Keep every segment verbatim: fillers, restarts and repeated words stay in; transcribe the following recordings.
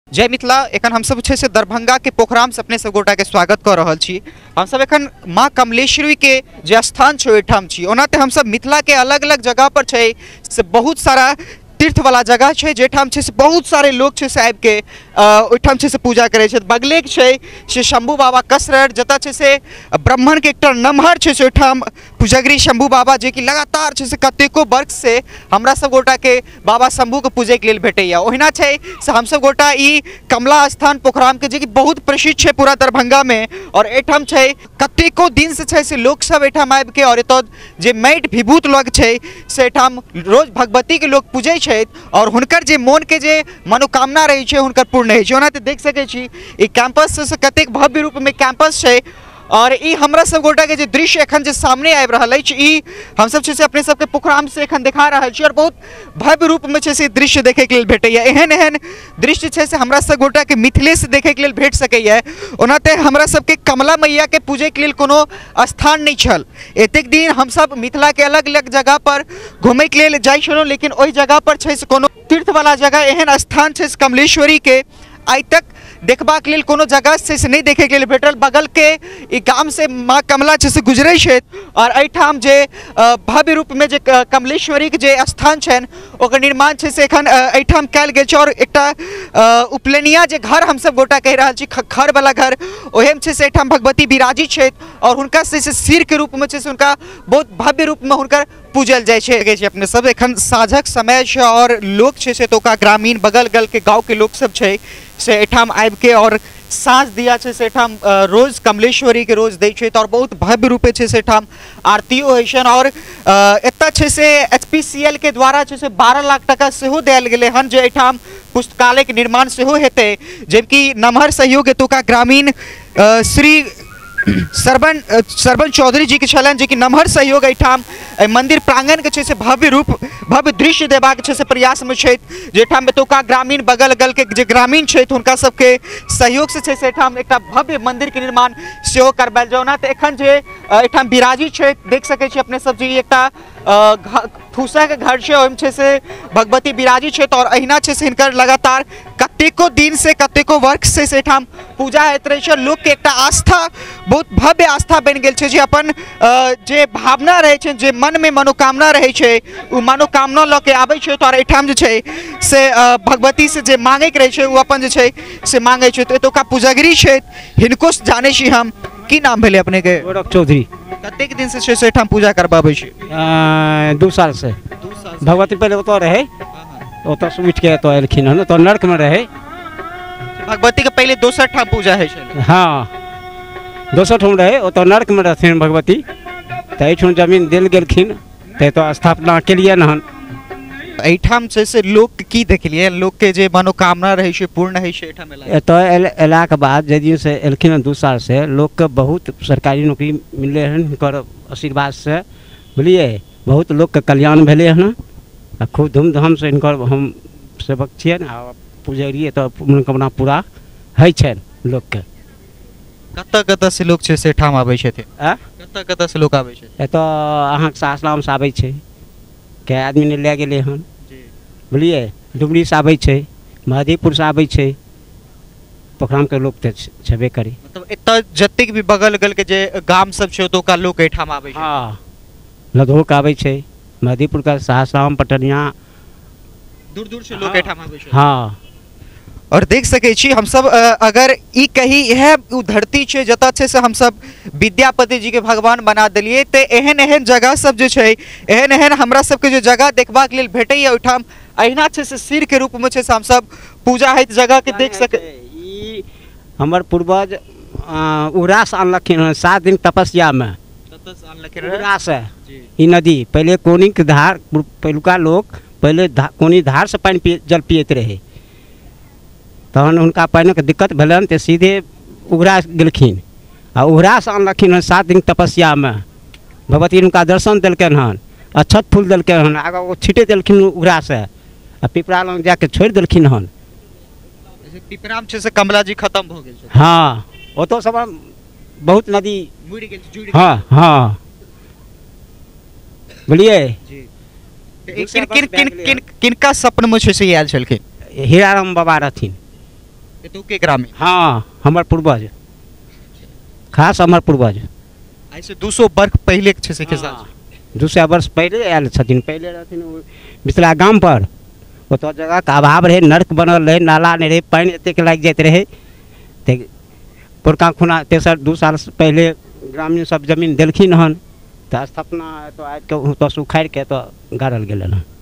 जय मिथिला। एखन हम सब से दरभंगा के पोखराम से अपने सब गोटा के स्वागत कर रहा छी। हम सब एखन माँ कमलेश्वरी के जे स्थान छे ओहिठाम छी। ओना ते हम सब मिथिला के अलग अलग जगह पर छे से बहुत सारा तीर्थ वाला जगह है जेठाम छे से बहुत सारे लोग छे से आबि के ओहिठाम छे से पूजा करे छे। बगले छे से शंभू बाबा कसरत जतऽ छे से ब्राह्मण के एकटा नमहर छे से ओहिठाम पूजगरी शंभू बाबा जे कि लगातार छे से कतेको वर्ष से हमरा सब गोटा के बाबा शंभू के पूजे के लेल भेटैया। ओहिना छे से हम सब गोटा ई कमला स्थान पोखराम के जे कि बहुत प्रसिद्ध छे पूरा दरभंगा में। और एठाम छे कतेको दिन से छे से लोग सब एठाम आबि के और एतऽ जे माटि विभूत लग छे से एठाम रोज भगवती के लोग पूजे छे और हुनकर जे मन के जे मनोकामना रही है हुनकर पूर्ण है। ओना तो देख सके छी ई कैंपस से कतेक भव्य रूप में कैंपस है और ई हमरा सब गोटा के जे दृश्य एखन जे सामने आबि रहल अछि ई हम सब छे से अपने सब के पोखराम से एखन दिखा रहल छी और बहुत भव्य रूप में छे से दृश्य देखे के लेल भेटैया। एहन एहन दृश्य छे से हमरा सब गोटा के मिथिले से देखे के लेल भेट सकैया। ओनाते हमरा सब के कमला मैया के पूजे के लेल कोनो स्थान नहीं छल। एतेक दिन हम सब मिथिला के अलग अलग जगह पर घूमे के लेल जाइ छलहुँ, लेकिन ओहि जगह पर छे से कोनो तीर्थ वाला जगह एहन स्थान छे कमलेश्वरी के आइ तक देखबाक लेल कोनो जगह से नहीं देखे के लिए भेटल। बगल के ई गाम से माँ कमला छे से गुजरे छे और एठाम जे भव्य रूप में जे कमलेश्वरी के जे स्थान छन ओकर निर्माण छे से एखन एठाम कैल गेल छे। और एकटा उपलेनिया जे घर हम सब गोटा कह रहल छी खर वाला घर ओहेम छे से एठाम भगवती विराजी छे और हुनका से सिर के रूप में छे से हुनका बहुत भव्य रूप में हुनकर पूजल जाय छे। अपने सब एखन साँझक समय छे और लोग छे से तोका ग्रामीण बगल गल के गाँव के लोग सब छे से एठाम आबि के और साँझ दिया छे से एठाम रोज कमलेश्वरी के रोज दै छे और बहुत भव्य रूपे छे से एठाम आरतीओ होइ छन। और एतऽ छे से एच पी सी एल के द्वारा छे से बारह लाख टका सेहो देल गेलै हन जे एठाम पुस्तकालय के निर्माण सेहो हेतै, जबकि नमहर सहयोग एतुका ग्रामीण श्री सरबन सरबन चौधरी जी के छलन जे कि नमहर सहयोग एठाम मंदिर प्रांगण के छे से भव्य रूप भव्य दृश्य देबा के छे से प्रयास में छे। जेठाम एतुका ग्रामीण बगल गल के जे ग्रामीण छे हुनका सबके सहयोग से छे से एठाम एकटा भव्य मंदिर के निर्माण सेहो करबाल जाओना। तो एखन जे एठाम विराजी छे देख सके छी अपने सब जी एकटा फूसा के घर छे ओहिम छे से भगवती विराजी छे और अहिना छे से हिनकर लगातार कतेको दिन से कतेको वर्ष से से एठाम पूजा होइत रहे छे। लोग के एकटा आस्था बहुत भव्य आस्था बन गेल छे जे अपन जे भावना रहे छे जे मन में मनोकामना रहे छे उ मनोकामना ल के आबै छे और एठाम जे छे से भगवती से जे मांगे के रहे छे उ अपन जे छे से मांगे छे। तो एतुका पूजगरी छे हिनको जाने छी हम। की नाम भेले अपने के? गौरव चौधरी। कतेक दिन से से एठाम पूजा करबाबै छी? दू साल से। दू साल भगवती पहले ओतऽ रहे ओतऽ से उठ के एतऽ एलखिन हन तो नरक में रहे। भगवती के पहले दोसर ठाम पूजा है छे? हाँ दोसर ठाम रहे ओतऽ नरक में रहथिन भगवती तो एहिठाम जमीन देल गेलखिन तो तो स्थापना केलियन हन। एठाम से से लोग की देखलिए लोग के जे मनोकामना रहे छे पूर्ण है छे एठाम एला एतऽ एला के बाद जदि से एलखिन दू साल से लोग के बहुत सरकारी नौकरी मिले हन हिनकर आशीर्वाद से, बुझलिए बहुत लोग के कल्याण भेले हन। खूब धूमधाम से हिनकर हम सेवक छियन आ पूजगरी एतऽ मनोकामना पूरा है छन लोग के। कतऽ कतऽ से लोग छे से ठाम आबै छथिन? आ कतऽ कतऽ से लोग आबै छे? एतऽ अहाँ सासलाम से आबै छे के आदमी ने ले गेले हन, बुझलिए डुमरी से आबै छे महदीपुर से आबै छे पोखराम के लोग ते छेबे करी। मतलब एतऽ जतेक भी बगल गल के जे गाम सब छे ओतुका लोग एठाम आबै छे? हाँ लधो के आबै छे महदीपुर का सासाराम पटनिया दूर दूर से लोग एठाम आबै छे। हाँ और देख सके छी हम सब अगर ई कही यह धरती छे जतऽ छे से हम सब विद्यापति जी के भगवान बना दिलिए तो एहन एहन जगह सब जो छे एहन एहन हमरा सबके जो जगह देखबा के लेल भेटैया ओहिठाम अहिना छे से सिर के रूप में छे से हम सब पूजा है जगह के देख सके। ई हमर पूर्वज उड़ा से अनलखिन सात दिन तपस्या में उड़ा से ई नदी पहले कोनी के धार पहिलुका लोग पहले कोनी धार से पानी पिए जल पियत रहे तहन उनका पानी के दिक्कत भेलन तो सीधे उघरा गेलखिन आ उघरा से अनलखिन हन सात दिन तपस्या में भगवती उनका दर्शन दिलकन हन अक्षत फूल दिलकन हन आगे वो छिटे दिलखिन उघरा से आ पिपरा लग जाके छोड़ दिलखिन हन। पिपराम छे से कमला जी खत्म हो गेल छे? हाँ ओतो सब बहुत नदी मुड़ गेल जुड़ गेल। हाँ हाँ बोलिए जी किन किन किन किन किनका सपन में छे से आयल छलखिन? हीराराम बाबा रहथिन एतु के ग्रामीण हाँ हमार पूर्वज खास हमार पूर्वज ऐसे दू सौ वर्ष पहले के से खेसारी हाँ, दू सौ वर्ष पहले आयल छथिन पहले रहथिन उ मिथिला गाम पर ओतऽ जगह के अभाव रहे नर्क बनल रहे नाला नहीं रहे पानी एतेक लागि जाइत रहे ते पुरका खुना तेसर दू साल से पहले ग्रामीण सब जमीन देलखिन हन तऽ स्थापना तो आबि के ओतऽ उखाड़ि के तो गाड़ल गेलन हन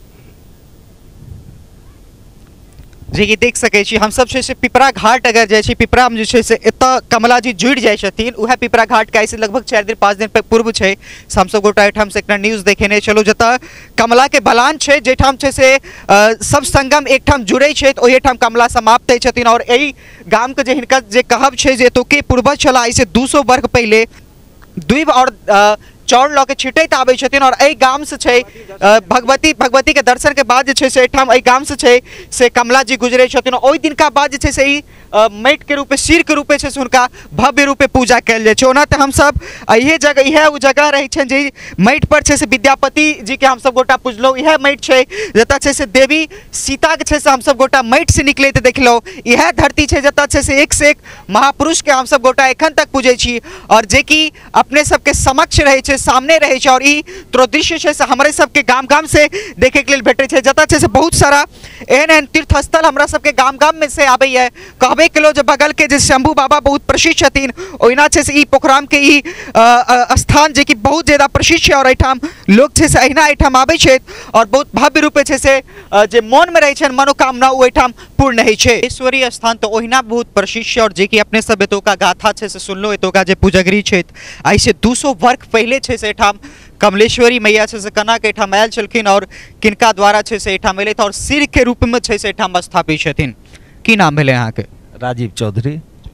जे कि देख सकै छी हम सब छै से पिपरा घाट अगर जाइ छी पिपरा में जे छै से एतऽ कमला जी जुड़ि जाइ छथिन उहे पिपरा घाट के ऐसे लगभग चारि दिन पाँच दिन पूर्व छै हम सब गोटा एठाम से एकटा न्यूज देखेने छलहुँ जतऽ कमला के बलान छै जेठाम छै से अ, सब संगम एकठाम जुड़ै छै तऽ ओहिठाम कमला समाप्त होइ छथिन और एहि गाम के जे हिनका जे कहब छै जे एतुके पूर्वज छला ऐसे दू सौ वर्ष पहले दुइब और अ, चौर लऽ के छिटैत आबै छथिन और एहि गाम से छै अ, भगवती भगवती के दर्शन के बाद जे छै से एहिठाम एहि गाम से छै से कमला जी गुजरै छथिन ओहि दिनका बाद जे छै से ई अ, माटि के रूपे सिर के रूपे छै से हुनका भव्य रूपे पूजा कयल जाइ छै ओना तऽ हमसब इहे जगह इहे ओ जगह रहै छनि जे माटि पर छै से विद्यापति जी के हमसब गोटा पूजलहुँ इहे माटि छै जतऽ छै से देवी सीता के छै से हमसब गोटा माटि से निकलैत देखलहुँ इहे धरती छै जतऽ छै से एक से एक महापुरुष के हमसब गोटा एखन तक पूजै छी और जे कि अपने सबके समक्ष रहै छै सामने रहै छै और ई दृश्य छै से हमरे सबके गाम गाम से देखे के लेल भेटै छै जतऽ छै से बहुत सारा एहन एहन तीर्थ स्थल हमरा सबके गाम गाम में से आबैए कहबे केलहुँ जे बगल के जे शंभू बाबा बहुत प्रसिद्ध छथिन ओहिना छै से ई पोखराम के ई अ, अ, स्थान जे कि बहुत ज्यादा प्रसिद्ध छै और एहिठाम लोग छै से अहिना एहिठाम आबै छथि और बहुत भव्य रूपे छै से अ, जे मन में रहै छनि मनोकामना ओ एहिठाम पूर्ण होइ छै ईश्वरीय स्थान तऽ ओहिना बहुत प्रसिद्ध छै और जे कि अपने सब एतुका गाथा छै से सुनलहुँ एतुका जे पूजगरी छथि ऐसे दू सौ वर्ष पहले छै से एहिठाम कमलेश्वरी मैया छै से कना के एहिठाम आयल छलखिन और किनका द्वारा छै से एहिठाम एलथि और सिर के रूप में छै से एहिठाम स्थापित छथिन की नाम भेलै अहाँके राजीव चौधरी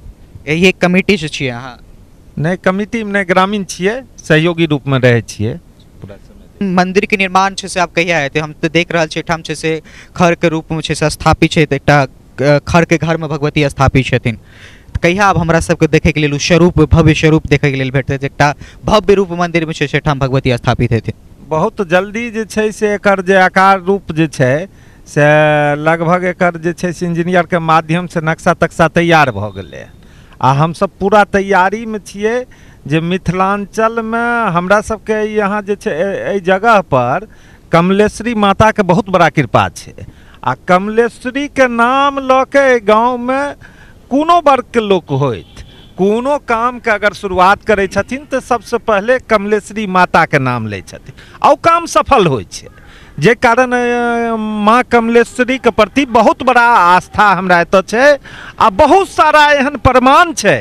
यही एक कमिटी से छियै अहाँ नहीं कमिटी में नहीं ग्रामीण छिए सहयोगी रूप में रहे छिए पूरा समय मंदिर के निर्माण छै से आप कहिया हेतै हम तऽ देख रहल छी एहिठाम छै से खर के रूप में छै से स्थापित छै तऽ एकटा अ, खर के घर में भगवती स्थापित छथिन कहिया आब हमरा सबके देखे के लेल स्वरूप भव्य स्वरूप देखे के लेल भेटतै एकटा भव्य रूप मंदिर में छै से एहिठाम भगवती स्थापित हेथिन बहुत जल्दी जे छै से एकर जे आकार रूप जे छै से लगभग एकर जे छै से इंजीनियर के माध्यम से नक्शा तक्शा तैयार भऽ गेलै आ हमसब पूरा तैयारी में छिए जे मिथिलांचल में हमरा सबके यहाँ जे छै एहि जगह पर कमलेश्वरी माता के बहुत बड़ा कृपा छै आ कमलेश्वरी के नाम लऽ के गाँव में कोनो वर्ग के लोक होइत कोनो काम के अगर शुरुआत करै छथिन तऽ सबसे पहले कमलेश्वरी माता के नाम लै छथिन आ ओ काम सफल होइ छै जे कारण अ, माँ कमलेश्वरी के प्रति बहुत बड़ा आस्था हमरा एतऽ छै आ बहुत सारा एहन प्रमाण छै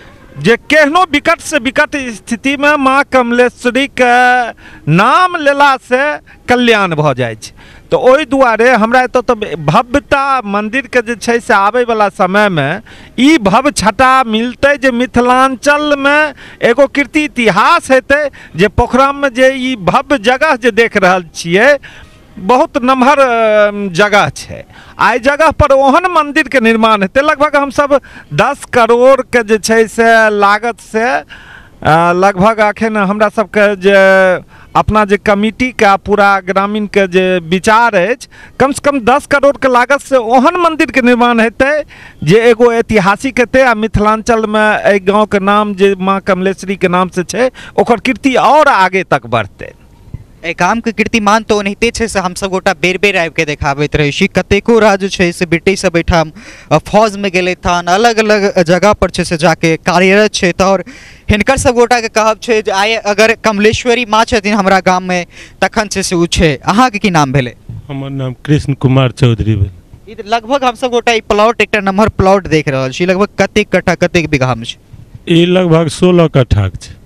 जे केहनो विकट से विकट स्थिति में माँ कमलेश्वरी के नाम लेला से कल्याण भऽ जाइ छै तो ओहि दुआरे हमरा एतऽ तऽ भव्यता मंदिर के जे छै से आबै वाला समय में ई भव्य छटा मिलतै जे मिथिलांचल में एगो कीर्ति इतिहास हेतै जे पोखराम में जे ई भव्य जगह जे देख रहल छियै बहुत नम्हर अ, जगह छै आइ जगह पर ओहन मंदिर के निर्माण हेतै लगभग हमसब दस करोड़ के जे छै से लागत से अ, लगभग अखन हमरा सबके जे अपना जे कमिटी का पूरा ग्रामीण के जे विचार अछि कम से कम दस करोड़ के लागत से ओहन मंदिर के निर्माण हेतै जे एगो ऐतिहासिक हेतै आ मिथिलांचल में एहि गाँव के नाम जे माँ कमलेश्वरी के नाम से छै ओकर कीर्ति और आगे तक बढ़तै एहि गाम के कीर्तिमान तो ओनाहिते छै से हमसब गोटा बेर बेर आबि के देखाबैत रहै छी कतेको राज छै से ब्रिटिश सब एहिठाम अ, फौज में गेलथि हन अलग अलग जगह पर छै से जाके कार्यरत छै और हिनकर सब गोटा के कहब छै जे आइ अगर कमलेश्वरी माँ छथिन हमरा गाम में तखन छै से उ छै अहाँके की नाम भेलै हमर नाम कृष्ण कुमार चौधरी भेल ई तऽ लगभग हमसब गोटा ई प्लॉट एकटा नम्हर प्लॉट देख रहल छी लगभग कतेक कट्ठा कतेक बीघा में छै ई लगभग सोलह कट्ठा के छै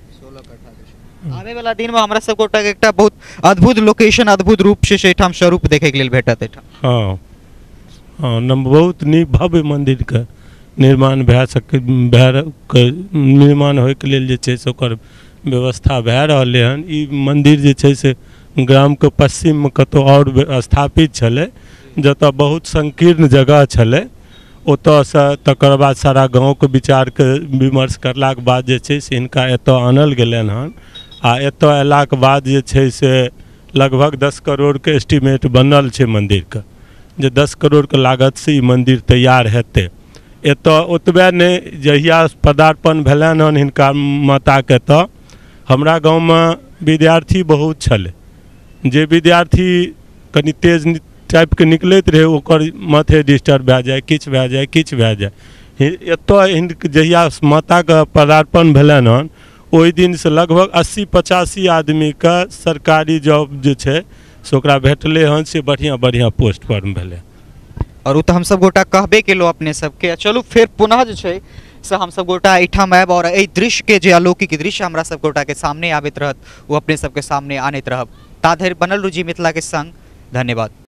आने वाला दिन में हमरा सब गोटा के एकटा बहुत अद्भुत लोकेशन अद्भुत रूप से एहिठाम स्वरूप देखे के लेल भेटत एहिठाम हाँ हाँ नम बहुत नीक भव्य मंदिर के निर्माण भए सकै भए र- के निर्माण होइके लेल जे छै से ओकर व्यवस्था भए रहलै हन ई मंदिर जे छै से ग्राम के पश्चिम में कतौ और व्य- स्थापित छलै जतऽ बहुत संकीर्ण जगह छलै ओतऽ से तकर बाद सारा गाँव के विचार के विमर्श करलाक बाद जे छै से हिनका एतऽ आनल गेलनि हन आ एतऽ अयलाक बाद जे छै से लगभग दस करोड़ के एस्टीमेट बनल छै मंदिर के जे दस करोड़ के लागत से ई मंदिर तैयार हेतै एतऽ ओतबे नहि जहिया पदार्पण भेलनि हन हिनका माताके तऽ हमरा गाँवमे विद्यार्थी बहुत छलै, जे विद्यार्थी कनि तेज टाइपके निकलैत रहै ओकर माथे डिस्टर्ब भए जाए, किछु भए जाए किछु भए जाए। एतऽ हिनक जहिया माताके पदार्पण भेलनि हन ओहि दिनसँ लगभग अस्सी पचासी आदमीके सरकारी जॉब जे छै से ओकरा भेटलै हन, से बढ़िआँ बढ़िआँ पोस्ट पर भेलै। और तो हम सब गोटा कहबे केलो अपने सबके। चलू फिर पुनः जो छै से हम सब गोटा एठाम आयब और एहि दृश्य के जे अलौकिक दृश्य हमरा सब गोटा के सामने आबैत रहत वो अपने सबके सामने आनैत रहब। ता धरि बनल रूजी मिथिला के संग। धन्यवाद।